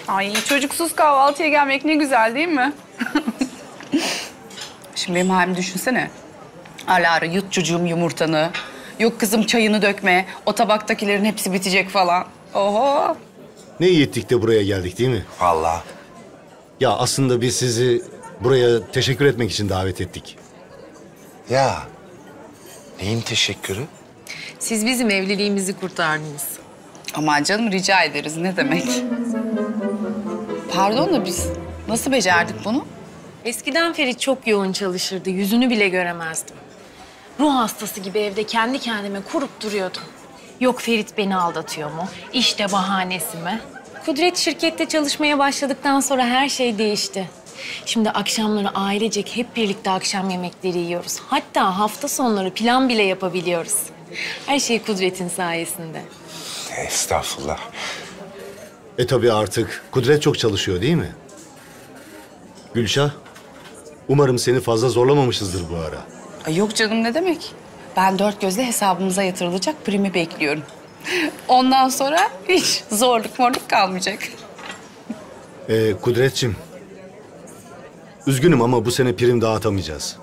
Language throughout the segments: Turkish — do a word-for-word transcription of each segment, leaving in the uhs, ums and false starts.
Ay çocuksuz kahvaltıya gelmek ne güzel değil mi? Şimdi benim halimi düşünsene. Ara ara yut çocuğum yumurtanı. Yok kızım çayını dökme. O tabaktakilerin hepsi bitecek falan. Oho. Ne iyi ettik de buraya geldik değil mi? Vallahi. Ya aslında biz sizi buraya teşekkür etmek için davet ettik. Ya. Neyin teşekkürü? Siz bizim evliliğimizi kurtardınız. Aman canım rica ederiz ne demek. Pardon da biz nasıl becerdik bunu? Eskiden Ferit çok yoğun çalışırdı. Yüzünü bile göremezdim. Ruh hastası gibi evde kendi kendime kurup duruyordum. Yok Ferit beni aldatıyor mu? İşte bahanesi mi? Kudret şirkette çalışmaya başladıktan sonra her şey değişti. Şimdi akşamları ailecek hep birlikte akşam yemekleri yiyoruz. Hatta hafta sonları plan bile yapabiliyoruz. Her şey Kudret'in sayesinde. Estağfurullah. E tabii artık Kudret çok çalışıyor değil mi? Gülşah, umarım seni fazla zorlamamışızdır bu ara. Ay yok canım ne demek? Ben dört gözle hesabımıza yatırılacak primi bekliyorum. Ondan sonra hiç zorluk morluk kalmayacak. Ee, Kudretciğim, üzgünüm ama bu sene prim dağıtamayacağız.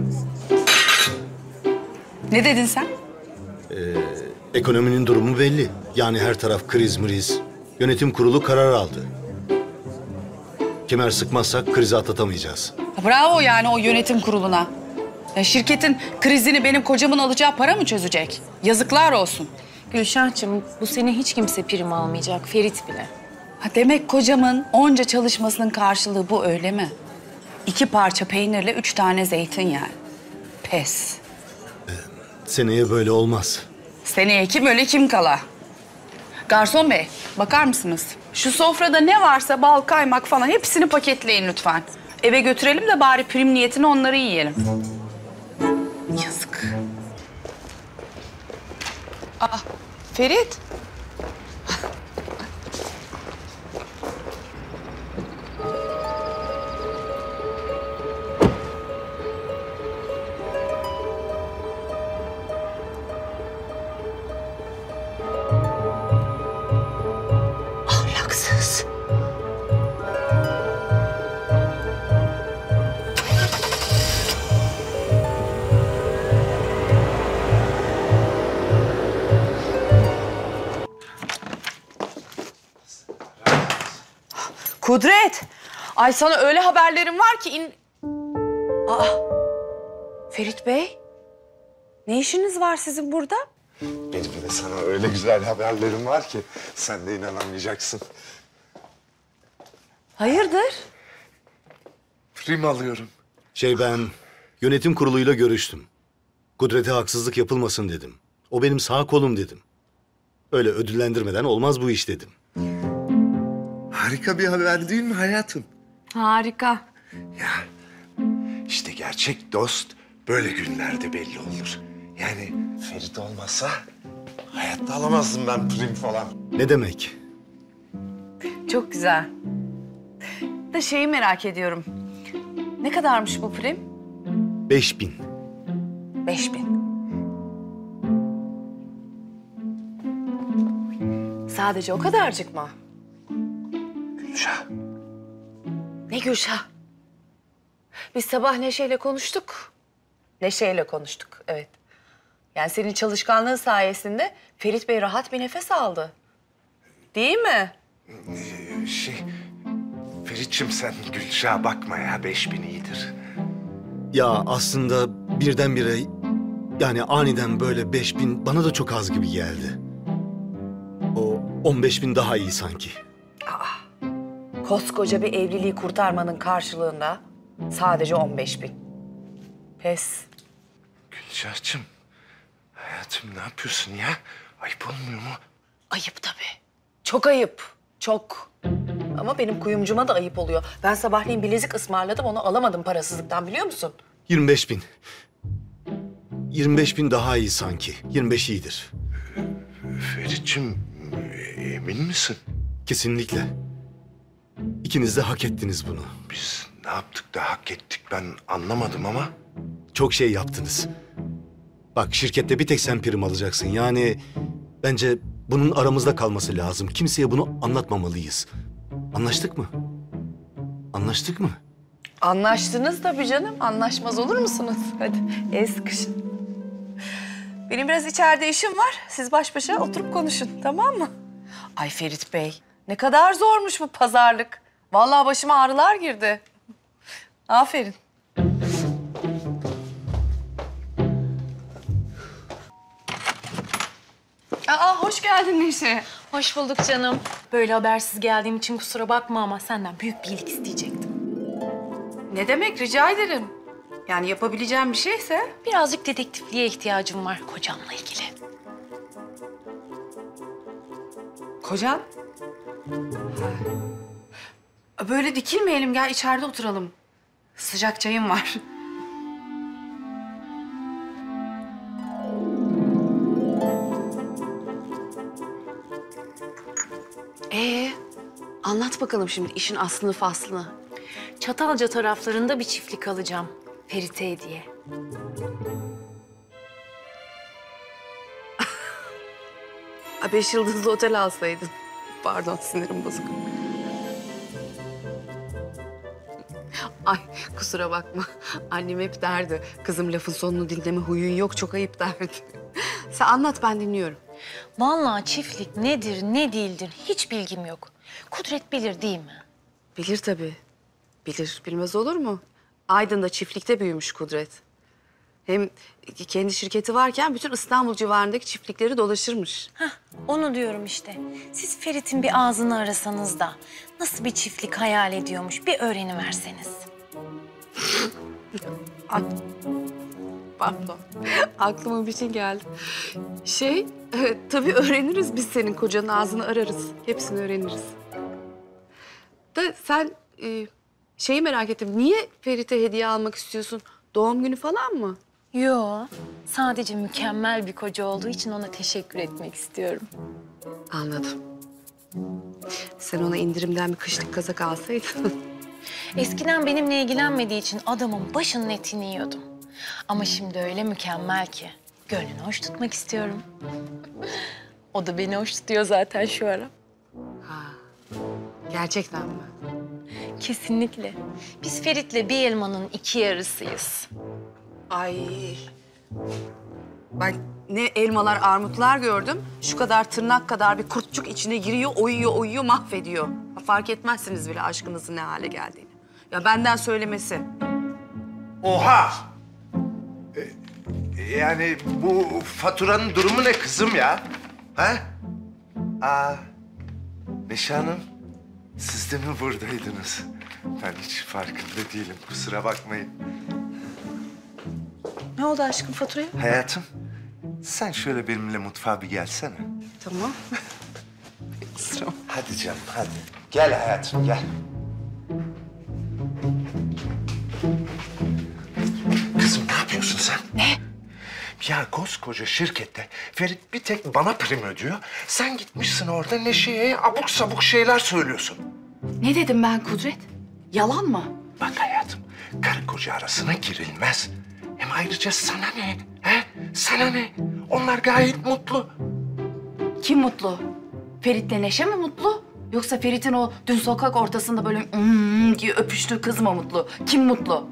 Ne dedin sen? Ekonominin durumu belli. Yani her taraf kriz mriz. Yönetim kurulu karar aldı. Kemer sıkmazsak krizi atlatamayacağız. Bravo yani o yönetim kuruluna. Ya şirketin krizini benim kocamın alacağı para mı çözecek? Yazıklar olsun. Gülşah'cığım bu sene hiç kimse prim almayacak. Ferit bile. Ha demek kocamın onca çalışmasının karşılığı bu öyle mi? İki parça peynirle üç tane zeytin yani. Pes. Seneye böyle olmaz. Seneye kim öyle kim kala. Garson bey bakar mısınız? Şu sofrada ne varsa bal, kaymak falan hepsini paketleyin lütfen. Eve götürelim de bari prim niyetine onları yiyelim. Yazık. Aa, Ferit. Ahlaksız. Kudret! Ay sana öyle haberlerim var ki in... Aa! Ferit Bey, ne işiniz var sizin burada? Benim de sana öyle güzel haberlerim var ki sen de inanamayacaksın. Hayırdır? Prim alıyorum. Şey ben yönetim kuruluyla görüştüm. Kudret'e haksızlık yapılmasın dedim. O benim sağ kolum dedim. Öyle ödüllendirmeden olmaz bu iş dedim. Harika bir haber değil mi hayatım? Harika. Ya işte gerçek dost böyle günlerde belli olur. Yani Ferit olmasa hayatta alamazdım ben prim falan. Ne demek? Çok güzel. Da şeyi merak ediyorum. Ne kadarmış bu prim? Beş bin. Beş bin. Sadece o kadarcık mı? Gülşah. Ne Gülşah? Biz sabah Neşe'yle konuştuk. Neşe'yle konuştuk, evet. Yani senin çalışkanlığın sayesinde Ferit Bey rahat bir nefes aldı. Değil mi? Ee, şey Ferit'ciğim sen Gülşah'a bakma ya beş bin iyidir. Ya aslında birdenbire yani aniden böyle beş bin bana da çok az gibi geldi. O on beş bin daha iyi sanki. Koskoca bir evliliği kurtarmanın karşılığında sadece on beş bin. Pes. Gülşah'cığım hayatım ne yapıyorsun ya? Ayıp olmuyor mu? Ayıp tabii. Çok ayıp. Çok. Ama benim kuyumcuma da ayıp oluyor. Ben sabahleyin bilezik ısmarladım, onu alamadım parasızlıktan biliyor musun? yirmi beş bin. yirmi beş bin daha iyi sanki. yirmi beş iyidir. Ferit'ciğim emin misin? Kesinlikle. İkiniz de hak ettiniz bunu. Biz ne yaptık da hak ettik ben anlamadım ama. Çok şey yaptınız. Bak şirkette bir tek sen prim alacaksın. Yani bence bunun aramızda kalması lazım. Kimseye bunu anlatmamalıyız. Anlaştık mı? Anlaştık mı? Anlaştınız tabii canım. Anlaşmaz olur musunuz? Hadi el sıkışın. Benim biraz içeride işim var. Siz baş başa oturup konuşun, tamam mı? Ay Ferit Bey, ne kadar zormuş bu pazarlık. Vallahi başıma ağrılar girdi. Aferin. Aa, hoş geldin Neşe. Hoş bulduk canım. Böyle habersiz geldiğim için kusura bakma ama senden büyük bir iyilik isteyecektim. Ne demek, rica ederim. Yani yapabileceğim bir şeyse. Birazcık dedektifliğe ihtiyacım var kocamla ilgili. Kocan? Böyle dikilmeyelim, gel içeride oturalım. Sıcak çayım var. Ee, anlat bakalım şimdi işin aslını faslını. Çatalca taraflarında bir çiftlik alacağım. Ferit'e hediye. Ha, beş yıldızlı otel alsaydın. Pardon, sinirim bozuk. Ay kusura bakma. Annem hep derdi. Kızım lafın sonunu dinleme huyun yok, çok ayıp derdi. Sen anlat, ben dinliyorum. Vallahi çiftlik nedir, ne değildir hiç bilgim yok. Kudret bilir değil mi? Bilir tabii. Bilir, bilmez olur mu? Aydın'da çiftlikte büyümüş Kudret. Hem kendi şirketi varken bütün İstanbul civarındaki çiftlikleri dolaşırmış. Heh, onu diyorum işte. Siz Ferit'in bir ağzını arasanız da nasıl bir çiftlik hayal ediyormuş bir öğreniverseniz. Ay, pardon. Aklıma bir şey geldi. Şey, e, tabii öğreniriz biz senin kocanın ağzını ararız. Hepsini öğreniriz. Da sen e, şeyi merak ettim. Niye Ferit'e hediye almak istiyorsun? Doğum günü falan mı? Yo, sadece mükemmel bir koca olduğu için ona teşekkür etmek istiyorum. Anladım. Sen ona indirimden bir kışlık kazak alsaydın. Eskiden benimle ilgilenmediği için adamın başının etini yiyordum. Ama şimdi öyle mükemmel ki gönlünü hoş tutmak istiyorum. O da beni hoş tutuyor zaten şu ara. Ha, gerçekten mi? Kesinlikle. Biz Ferit'le bir elmanın iki yarısıyız. Ay. Ben ne elmalar, armutlar gördüm. Şu kadar tırnak kadar bir kurtçuk içine giriyor, oyuyor, oyuyor, mahvediyor. Fark etmezsiniz bile aşkınızın ne hale geldiğini. Ya benden söylemesi. Oha! Ee, yani bu faturanın durumu ne kızım ya? Ha? Aa, Neşe Hanım, siz de mi buradaydınız? Ben hiç farkında değilim, kusura bakmayın. Ne oldu aşkım faturaya? Hayatım, sen şöyle benimle mutfağa bir gelsene. Tamam. Kusura bakma. Hadi canım, hadi. Gel hayatım, gel. Kızım ne yapıyorsun sen? Ne? Ya koskoca şirkette Ferit bir tek bana prim ödüyor. Sen gitmişsin orada Neşe'ye abuk sabuk şeyler söylüyorsun. Ne dedim ben Kudret? Yalan mı? Bak hayatım, karı koca arasına girilmez. Hem ayrıca sana ne? He? Sana ne? Onlar gayet mutlu. Kim mutlu? Ferit'le Neşe mi mutlu? Yoksa Ferit'in o dün sokak ortasında böyle mm diye öpüştüğü kız mı mutlu? Kim mutlu?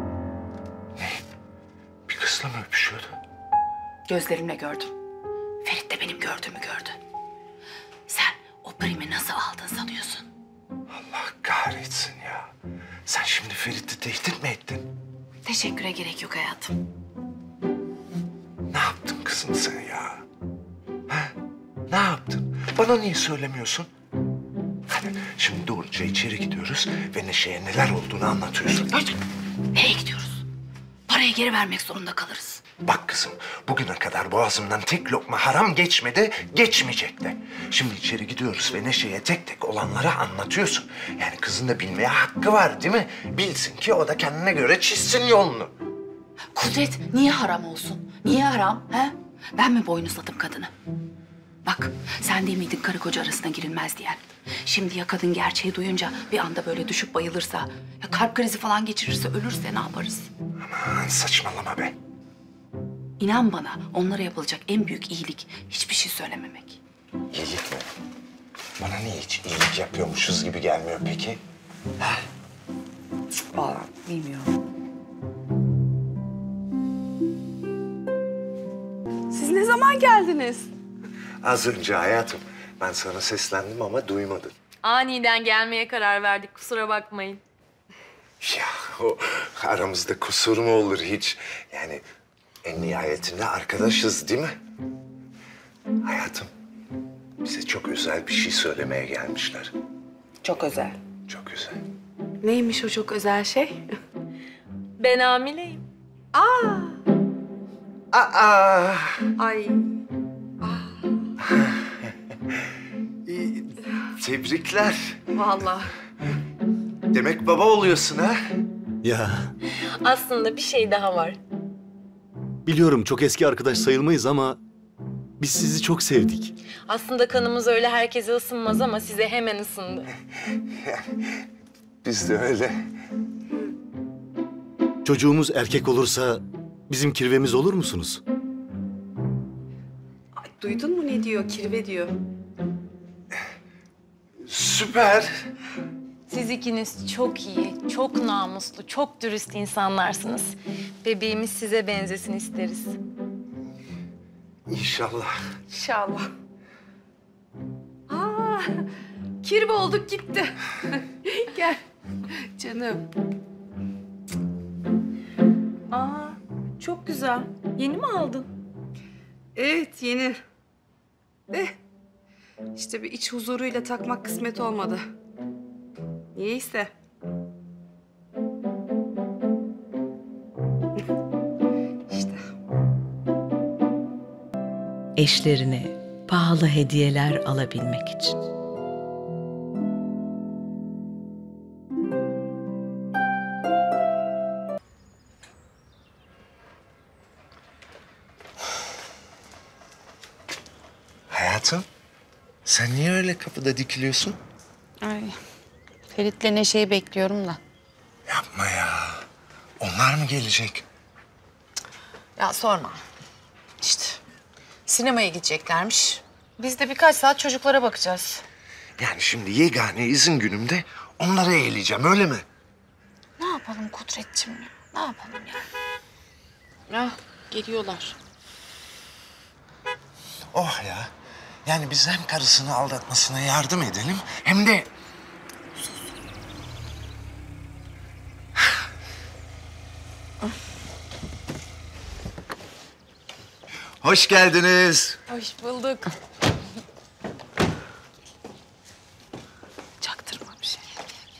Bir kızla mı öpüşüyordu? Gözlerimle gördüm. Ferit de benim gördüğümü gördü. Sen o primi nasıl aldın sanıyorsun? Allah kahretsin ya. Sen şimdi Ferit'i tehdit mi ettin? Teşekküre gerek yok hayatım. Ne yaptın kızım sen ya? Ha? Ne yaptın? Bana niye söylemiyorsun? Hadi şimdi doğruca içeri gidiyoruz ve Neşe'ye neler olduğunu anlatıyorsun. Hadi. Nereye gidiyoruz? Parayı geri vermek zorunda kalırız. Bak kızım, bugüne kadar boğazımdan tek lokma haram geçmedi, geçmeyecek de. Şimdi içeri gidiyoruz ve Neşe'ye tek tek olanları anlatıyorsun. Yani kızın da bilmeye hakkı var değil mi? Bilsin ki o da kendine göre çizsin yolunu. Kudret niye haram olsun? Niye haram? He? Ben mi boynuzladım kadını? Bak sen değil miydin karı koca arasına girilmez diyen? Şimdi ya kadın gerçeği duyunca bir anda böyle düşüp bayılırsa, ya kalp krizi falan geçirirse, ölürse ne yaparız? Aman saçmalama be. İnan bana onlara yapılacak en büyük iyilik hiçbir şey söylememek. İyilik mi? Bana niye hiç iyilik yapıyormuşuz gibi gelmiyor peki? Vallahi bilmiyorum. Siz ne zaman geldiniz? Az önce hayatım. Ben sana seslendim ama duymadın. Aniden gelmeye karar verdik, kusura bakmayın. Ya o aramızda kusur mu olur hiç? Yani en nihayetinde arkadaşız değil mi? Hayatım, bize çok özel bir şey söylemeye gelmişler. Çok özel. Çok özel. Neymiş o çok özel şey? Ben hamileyim. Aa! Ay. İyi, tebrikler. Vallahi. Demek baba oluyorsun ha? Ya Aslında bir şey daha var. biliyorum çok eski arkadaş sayılmayız ama biz sizi çok sevdik. Aslında kanımız öyle herkese ısınmaz ama size hemen ısındı. Biz de öyle. Çocuğumuz erkek olursa bizim kirvemiz olur musunuz? Ay, duydun mu ne diyor? Kirve diyor. Süper. Siz ikiniz çok iyi, çok namuslu, çok dürüst insanlarsınız. Bebeğimiz size benzesin isteriz. İnşallah. İnşallah. Aa, kirve olduk gitti. Gel canım. Aa, çok güzel. Yeni mi aldın? Evet yeni. De işte bir iç huzuruyla takmak kısmet olmadı. Niyeyse. İşte. Eşlerine pahalı hediyeler alabilmek için. Hayatım, sen niye öyle kapıda dikiliyorsun? Ay, Ferit'le Neşe'yi bekliyorum da. Yapma ya. Onlar mı gelecek? Ya sorma. İşte sinemaya gideceklermiş. Biz de birkaç saat çocuklara bakacağız. Yani şimdi yegane izin günümde onları eğleyeceğim, öyle mi? Ne yapalım Kudretciğim ya? Ne yapalım ya? Ah, geliyorlar. Oh ya. Yani biz hem karısını aldatmasına yardım edelim hem de... Hoş geldiniz. Hoş bulduk. Çaktırma bir şey.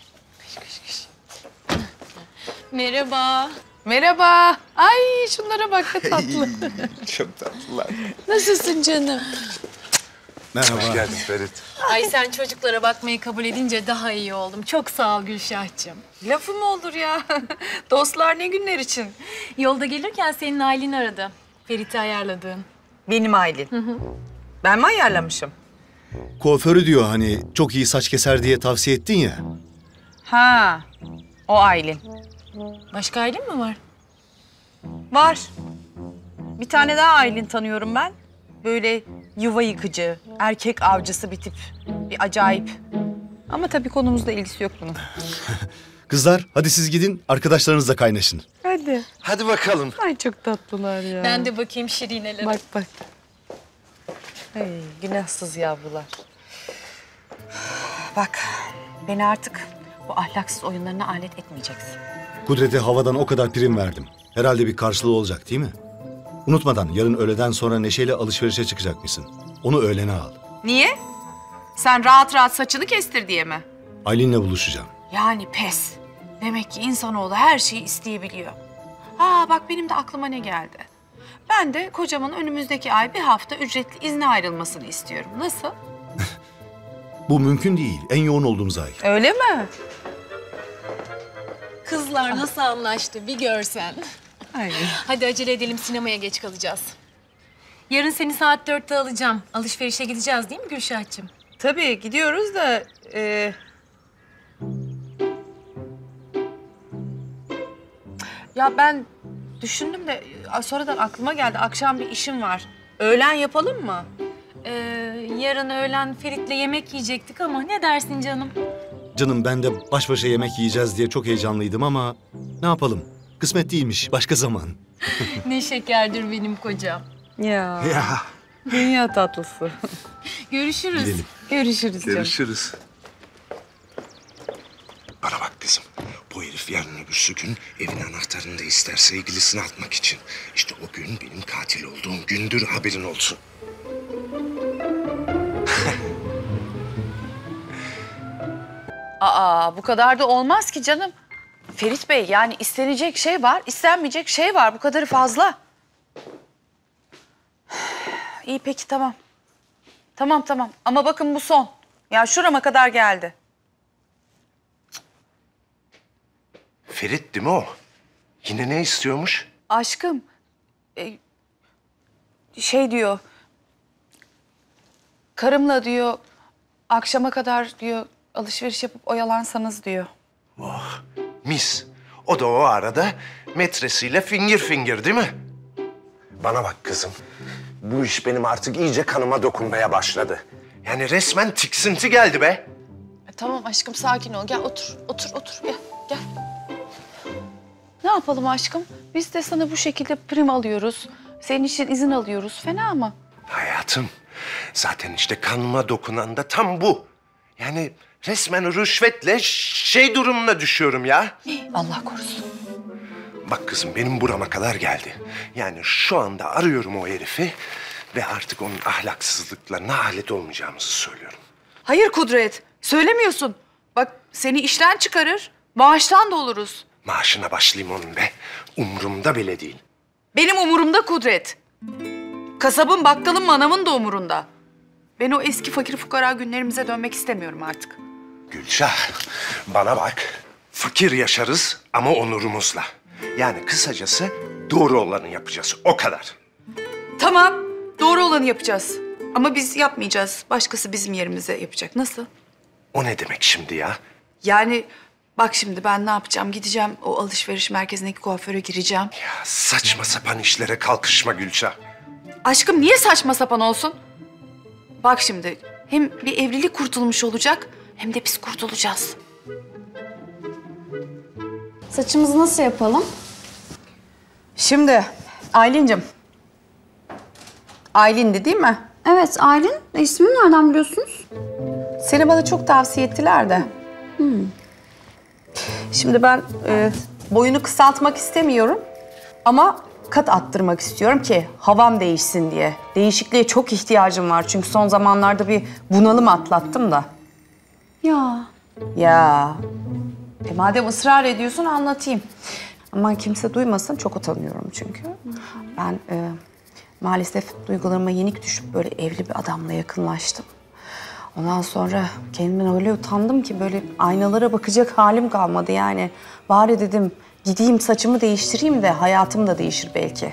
Merhaba. Merhaba. Ay şunlara bak ne tatlı. Çok tatlılar. Nasılsın canım? Merhaba. Hoş geldin Ferit. Ay sen çocuklara bakmayı kabul edince daha iyi oldum. Çok sağ ol Gülşah'cığım. Lafı mı olur ya? Dostlar ne günler için? Yolda gelirken senin Aylin aradı. Ferit'i ayarladığın. Benim Aylin. Ben mi ayarlamışım? Kuaförü diyor hani çok iyi saç keser diye tavsiye ettin ya. Ha, o Aylin. Başka Aylin mi var? Var. Bir tane daha Aylin tanıyorum ben. Böyle yuva yıkıcı, erkek avcısı bir tip. Bir acayip. Ama tabii konumuzla ilgisi yok bunun. Kızlar hadi siz gidin arkadaşlarınızla kaynaşın. Hadi. Hadi bakalım. Ay çok tatlılar ya. Ben de bakayım Şirine'lere. Bak bak. Ay günahsız yavrular. Bak beni artık bu ahlaksız oyunlarına alet etmeyeceksin. Kudret'e havadan o kadar prim verdim. Herhalde bir karşılığı olacak değil mi? Unutmadan yarın öğleden sonra Neşe'yle alışverişe çıkacakmışsın. Onu öğlene al. Niye? Sen rahat rahat saçını kestir diye mi? Aylin'le buluşacağım. Yani pes. Demek ki insanoğlu her şeyi isteyebiliyor. Aa bak benim de aklıma ne geldi. Ben de kocamın önümüzdeki ay bir hafta ücretli izne ayrılmasını istiyorum. Nasıl? Bu mümkün değil. En yoğun olduğumuz ay. Öyle mi? Kızlar nasıl anlaştı bir görsen. Ay. Hadi acele edelim, sinemaya geç kalacağız. Yarın seni saat dörtte alacağım. Alışverişe gideceğiz değil mi Gülşah'cığım? Tabii gidiyoruz da... E... Ya ben düşündüm de sonradan aklıma geldi. Akşam bir işim var. Öğlen yapalım mı? Ee, yarın öğlen Ferit'le yemek yiyecektik ama ne dersin canım? Canım ben de baş başa yemek yiyeceğiz diye çok heyecanlıydım ama ne yapalım? Kısmet değilmiş, başka zaman. Ne şekerdir benim kocam. Ya Ya dünya tatlısı. Görüşürüz. Gidelim. Görüşürüz canım. görüşürüz. Bana bak kızım. Bu herif yarın öbürsü gün evin anahtarını da ister sevgilisine atmak için. İşte o gün benim katil olduğum gündür, haberin olsun. Aa bu kadar da olmaz ki canım. Ferit Bey yani istenecek şey var, istenmeyecek şey var. Bu kadarı fazla. İyi peki tamam. Tamam tamam ama bakın bu son. Ya şurama kadar geldi. Ferit değil mi o? Yine ne istiyormuş? Aşkım e, şey diyor. Karımla diyor akşama kadar diyor alışveriş yapıp oyalansanız diyor. Oh, mis. O da o arada metresiyle finger finger değil mi? Bana bak kızım. Bu iş benim artık iyice kanıma dokunmaya başladı. Yani resmen tiksinti geldi be. E, tamam aşkım sakin ol. Gel otur, otur, otur. Gel, gel. Ne yapalım aşkım? Biz de sana bu şekilde prim alıyoruz. Senin için izin alıyoruz. Fena mı? Hayatım, zaten işte kanıma dokunan da tam bu. Yani resmen rüşvetle şey durumuna düşüyorum ya. Allah korusun. Bak kızım benim burama kadar geldi. Yani şu anda arıyorum o herifi ve artık onun ahlaksızlıklarına alet olmayacağımızı söylüyorum. Hayır Kudret. Söylemiyorsun. Bak seni işten çıkarır. Maaştan da oluruz. Maaşına başlayayım onun be. Umurumda bile değil. Benim umurumda Kudret. Kasabın, bakkalın, manavın da umurunda. Ben o eski fakir fukara günlerimize dönmek istemiyorum artık. Gülşah, bana bak. Fakir yaşarız ama onurumuzla. Yani kısacası doğru olanı yapacağız. O kadar. Tamam, doğru olanı yapacağız. Ama biz yapmayacağız. Başkası bizim yerimize yapacak. Nasıl? O ne demek şimdi ya? Yani bak şimdi ben ne yapacağım? Gideceğim o alışveriş merkezindeki kuaföre gireceğim. Ya saçma sapan işlere kalkışma Gülşah. Aşkım niye saçma sapan olsun? Bak şimdi hem bir evlilik kurtulmuş olacak hem de biz kurtulacağız. Saçımızı nasıl yapalım? Şimdi Aylin'cim. Aylin'di değil mi? Evet, Aylin. E, ismini nereden biliyorsunuz? Seni bana çok tavsiye ettiler de. Şimdi ben e, boyunu kısaltmak istemiyorum ama kat attırmak istiyorum ki havam değişsin diye. Değişikliğe çok ihtiyacım var çünkü son zamanlarda bir bunalım atlattım da. Ya, Ya e, madem ısrar ediyorsun anlatayım. Aman kimse duymasın çok utanıyorum çünkü. Ben e, maalesef duygularıma yenik düşüp böyle evli bir adamla yakınlaştım. Ondan sonra kendimden öyle utandım ki böyle aynalara bakacak halim kalmadı yani. Bari dedim gideyim saçımı değiştireyim de hayatım da değişir belki.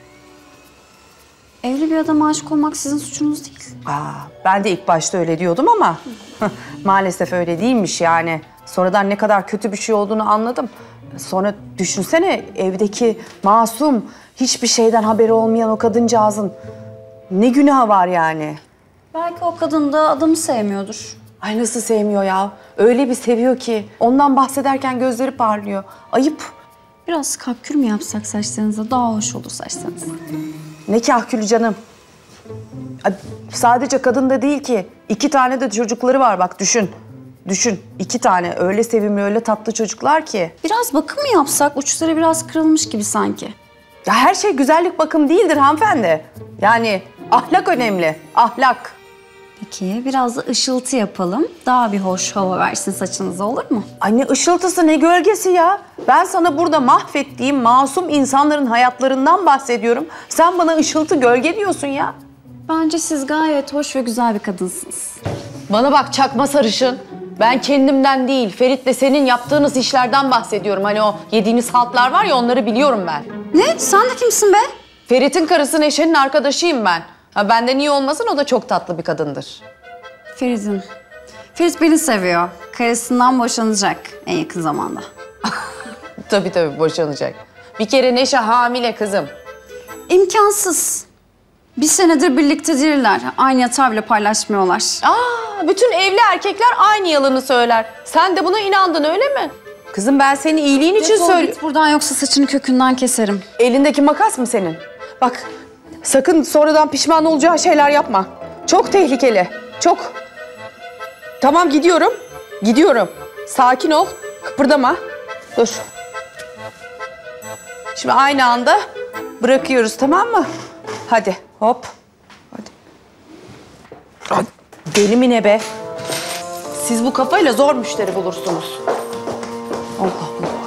evli bir adama aşık olmak sizin suçunuz değil. Aa, ben de ilk başta öyle diyordum ama maalesef öyle değilmiş yani. Sonradan ne kadar kötü bir şey olduğunu anladım. Sonra düşünsene evdeki masum, hiçbir şeyden haberi olmayan o kadıncağızın ne günahı var yani. Belki o kadın da adamı sevmiyordur. Ay nasıl sevmiyor ya? Öyle bir seviyor ki. Ondan bahsederken gözleri parlıyor. Ayıp. Biraz kapkür mü yapsak saçlarınıza? Daha hoş olur saçlarınız. Ne kahkülü canım. Ay, sadece kadın da değil ki. İki tane de çocukları var bak düşün. Düşün. İki tane öyle sevimli, öyle tatlı çocuklar ki. Biraz bakım mı yapsak? Uçları biraz kırılmış gibi sanki. Ya her şey güzellik bakım değildir hanımefendi. Yani ahlak önemli. Ahlak. Peki, biraz da ışıltı yapalım. Daha bir hoş hava versin saçınıza, olur mu? Ay ne ışıltısı ne gölgesi ya. Ben sana burada mahvettiğim masum insanların hayatlarından bahsediyorum. Sen bana ışıltı gölge diyorsun ya. Bence siz gayet hoş ve güzel bir kadınsınız. Bana bak çakma sarışın. Ben kendimden değil, Ferit'le senin yaptığınız işlerden bahsediyorum. Hani o yediğiniz haltlar var ya onları biliyorum ben. Ne? Sen de kimsin be? Ferit'in karısı Neşe'nin arkadaşıyım ben. Ha, benden iyi olmasın o da çok tatlı bir kadındır. Ferit'im. Ferit beni seviyor. Karısından boşanacak en yakın zamanda. Tabii tabii boşanacak. Bir kere Neşe hamile kızım. İmkansız. Bir senedir birlikte değiller. Aynı yatağı bile paylaşmıyorlar. Aa, bütün evli erkekler aynı yalanı söyler. Sen de buna inandın öyle mi? Kızım ben senin iyiliğin için Defol söylüyorum. git buradan yoksa saçını kökünden keserim. Elindeki makas mı senin? Bak sakın sonradan pişman olacağı şeyler yapma. Çok tehlikeli. Çok. Tamam gidiyorum. Gidiyorum. Sakin ol. Kıpırdama. Dur. Şimdi aynı anda bırakıyoruz tamam mı? Hadi hop. Hadi. Ay, deli mi ne be? Siz bu kafayla zor müşteri bulursunuz. Allah Allah.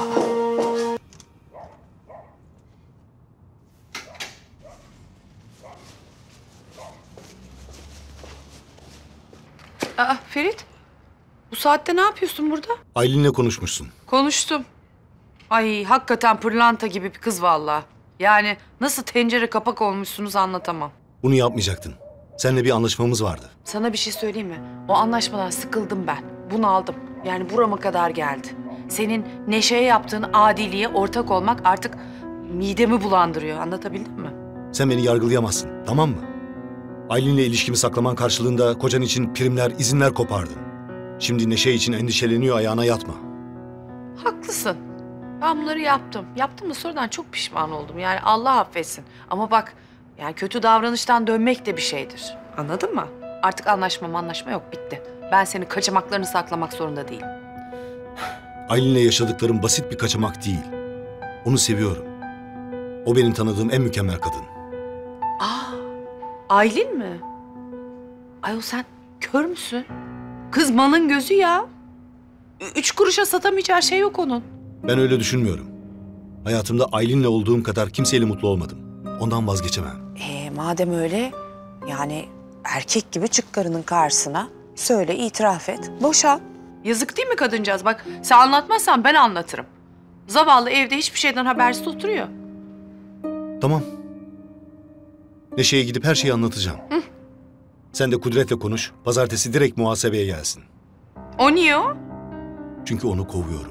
Aa Ferit, bu saatte ne yapıyorsun burada? Aylin'le konuşmuşsun. Konuştum. Ay hakikaten pırlanta gibi bir kız vallahi. Yani nasıl tencere kapak olmuşsunuz anlatamam. Bunu yapmayacaktın. Seninle bir anlaşmamız vardı. Sana bir şey söyleyeyim mi? O anlaşmadan sıkıldım ben. Bunu aldım. Yani burama kadar geldi. Senin Neşe'ye yaptığın adiliğe ortak olmak artık midemi bulandırıyor. Anlatabildim mi? Sen beni yargılayamazsın, tamam mı? Aylin'le ilişkimi saklaman karşılığında kocan için primler, izinler kopardın. Şimdi Neşe için endişeleniyor, ayağına yatma. Haklısın. Ben bunları yaptım. Yaptım da sonradan çok pişman oldum. Yani Allah affetsin. Ama bak yani kötü davranıştan dönmek de bir şeydir. Anladın mı? Artık anlaşma anlaşma yok bitti. Ben senin kaçamaklarını saklamak zorunda değilim. Aylin'le yaşadıklarım basit bir kaçamak değil. Onu seviyorum. O benim tanıdığım en mükemmel kadın. Aa, Aylin mi? Ayol sen kör müsün? Kız malın gözü ya. Ü- Üç kuruşa satamayacağı şey yok onun. Ben öyle düşünmüyorum. Hayatımda Aylin'le olduğum kadar kimseyle mutlu olmadım. Ondan vazgeçemem. Ee, madem öyle yani erkek gibi çık karının karşısına. Söyle, itiraf et, boşan. Yazık değil mi kadıncağız? Bak sen anlatmazsan ben anlatırım. Zavallı evde hiçbir şeyden habersiz oturuyor. Tamam. Neşe'ye gidip her şeyi anlatacağım. Hı. Sen de Kudret'le konuş. Pazartesi direkt muhasebeye gelsin. O niye o? Çünkü onu kovuyorum.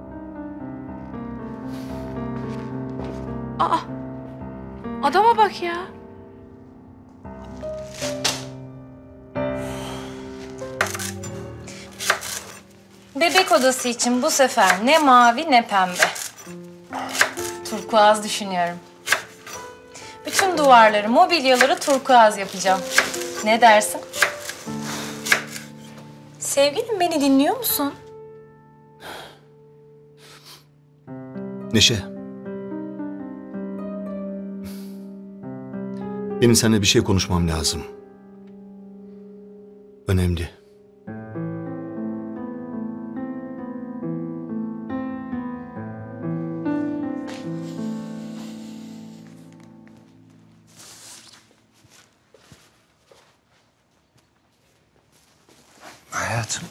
Aa, adama bak ya. Bebek odası için bu sefer ne mavi ne pembe. Turkuaz düşünüyorum. Bütün duvarları, mobilyaları turkuaz yapacağım. Ne dersin? Sevgilim beni dinliyor musun? Neşe. Benim seninle bir şey konuşmam lazım. Önemli. Hayatım.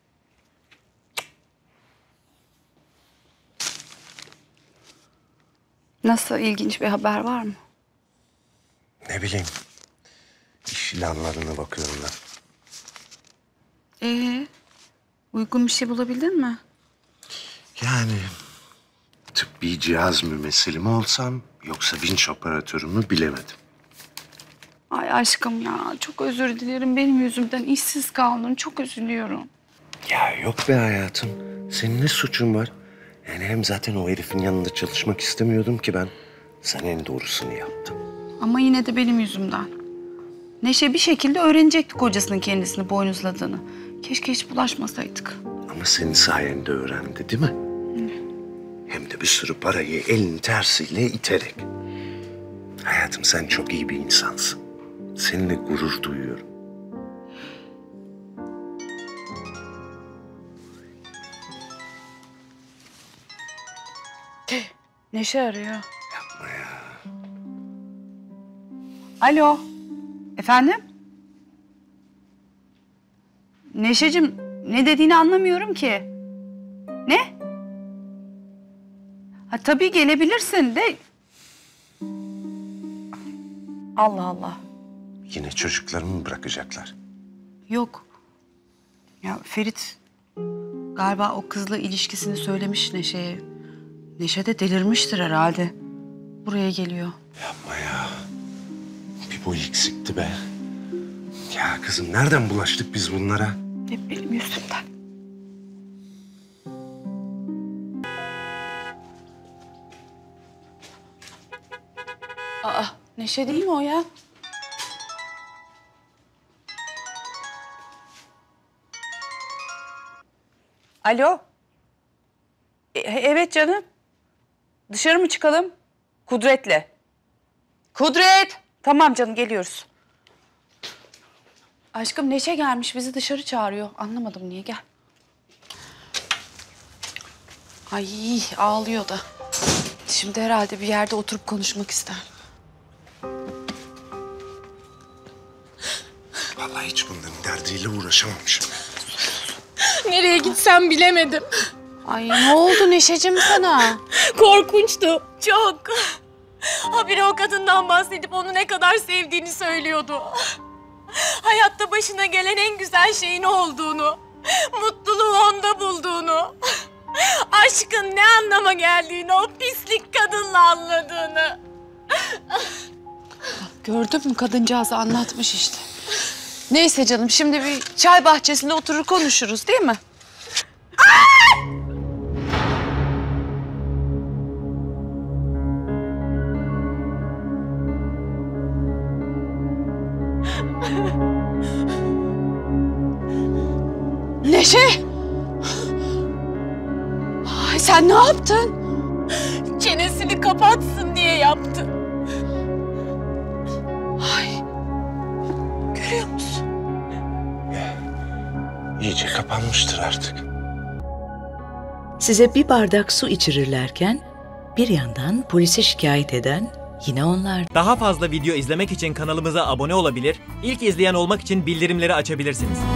Nasıl, ilginç bir haber var mı? Ne bileyim. İş ilanlarına bakıyorum ben. Ee, uygun bir şey bulabildin mi? Yani tıbbi cihaz mümessili mi olsam yoksa vinç operatörü mü bilemedim. Ay aşkım ya, çok özür dilerim. Benim yüzümden işsiz kaldın. Çok üzülüyorum. Ya yok be hayatım. Senin ne suçun var? Yani hem zaten o herifin yanında çalışmak istemiyordum ki ben. Sen en doğrusunu yaptın. Ama yine de benim yüzümden. Neşe bir şekilde öğrenecekti kocasının kendisini boynuzladığını. Keşke hiç bulaşmasaydık. Ama senin sayende öğrendi değil mi? Hem de bir sürü parayı elin tersiyle iterek. Hayatım sen çok iyi bir insansın. Seninle gurur duyuyorum. Neşe arıyor. Yapma ya. Alo. Efendim? Neşeciğim, ne dediğini anlamıyorum ki. Ne? Ha tabii gelebilirsin de. Allah Allah. Yine çocuklarımı mı bırakacaklar? Yok. Ya Ferit galiba o kızla ilişkisini söylemiş Neşe'ye. Neşe de delirmiştir herhalde. Buraya geliyor. Yapma ya. Bir Bir bu eksikti be. Ya kızım nereden bulaştık biz bunlara? Hep benim yüzümden. Aa, Neşe değil mi o ya? Alo. E- evet canım. Dışarı mı çıkalım? Kudret'le. Kudret! Tamam canım, geliyoruz. Aşkım Neşe gelmiş, bizi dışarı çağırıyor. Anlamadım niye, gel. Ay ağlıyor da. Şimdi herhalde bir yerde oturup konuşmak ister. Vallahi hiç bunların derdiyle uğraşamamışım. Nereye gitsem bilemedim. Ay ne oldu Neşeciğim sana? Korkunçtu. Çok. Habire o kadından bahsedip onu ne kadar sevdiğini söylüyordu. Hayatta başına gelen en güzel şeyin olduğunu, mutluluğu onda bulduğunu, aşkın ne anlama geldiğini o pislik kadınla anladığını. Gördün mü, kadıncağızı anlatmış işte. Neyse canım, şimdi bir çay bahçesinde oturur konuşuruz değil mi? Neşe! Ay sen ne yaptın? Çenesini kapatsın diye yaptı. Ay, görüyor musun? İyice kapanmıştır artık. Size bir bardak su içirirlerken bir yandan polise şikayet eden yine onlar. Daha fazla video izlemek için kanalımıza abone olabilir, ilk izleyen olmak için bildirimleri açabilirsiniz.